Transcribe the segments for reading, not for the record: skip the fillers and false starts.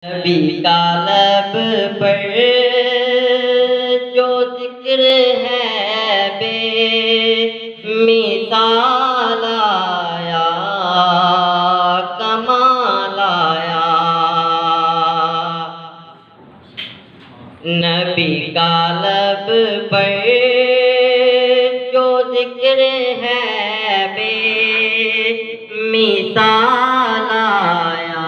नबी का लब पर जो जिक्र है मिसाल आया कमाल आया। नबी का लब पर जो जिक्र है मिसाल आया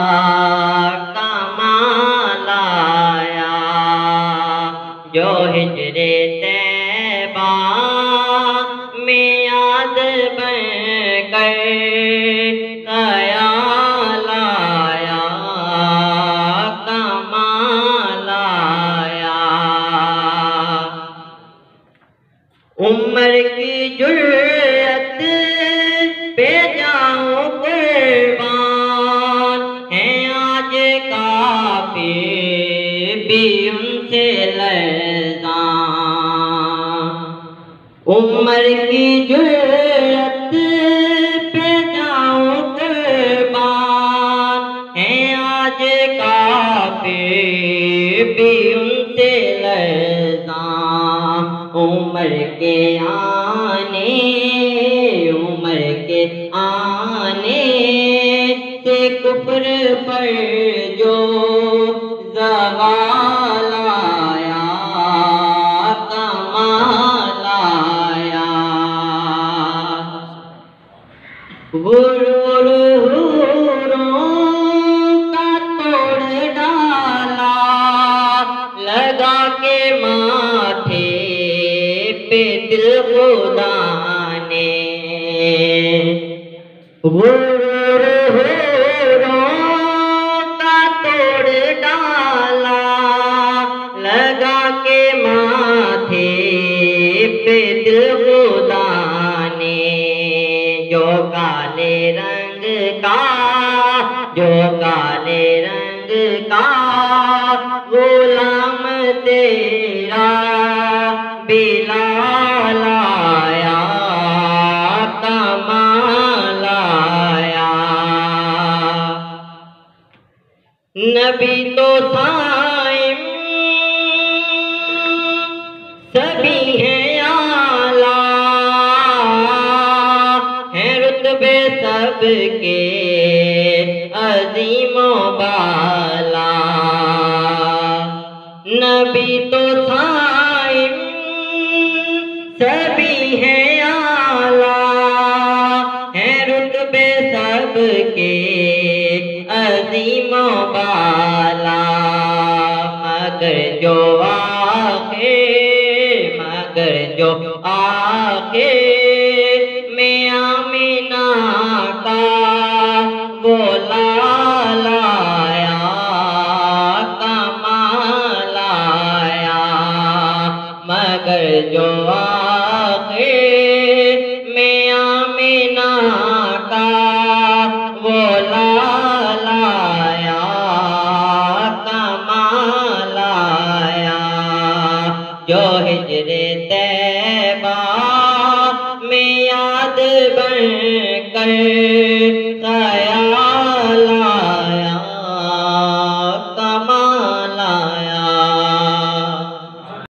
कमाल आया। जो हिजरे तैबा में याद बन कर ख्याल आया कमाल आया। उम्र की जुर्रत पे जाऊं कुर्बान है आज काफिर भी उनसे लरज़ां। उम्र की जुर्रत पे जाऊं कुर्बान है आज काफिर भी उनसे लरज़ां। उम्र के आने से कुफ्र पर जो ज़वाल आया कमाल आया। गुरूर हूरों का तोड़ डाला लगा के माथे पे दिल खुदा ने। गुरूर हूरों का तोड़ डाला लगा के माथे पे दिल खुदा ने। जो काले रंग का गुलाम तेरा बिलाल आया कमाल आया। नबी तो साइम सभी हैं आला हैं रुतबे सबके अजीमो बाला। नबी तो साइम सभी हैं आला हैं रुतबे सबके अजीमो बाला। मगर जो आखे में आमीना का वो लाल आया कमाल आया। मगर जो आखे में आमीना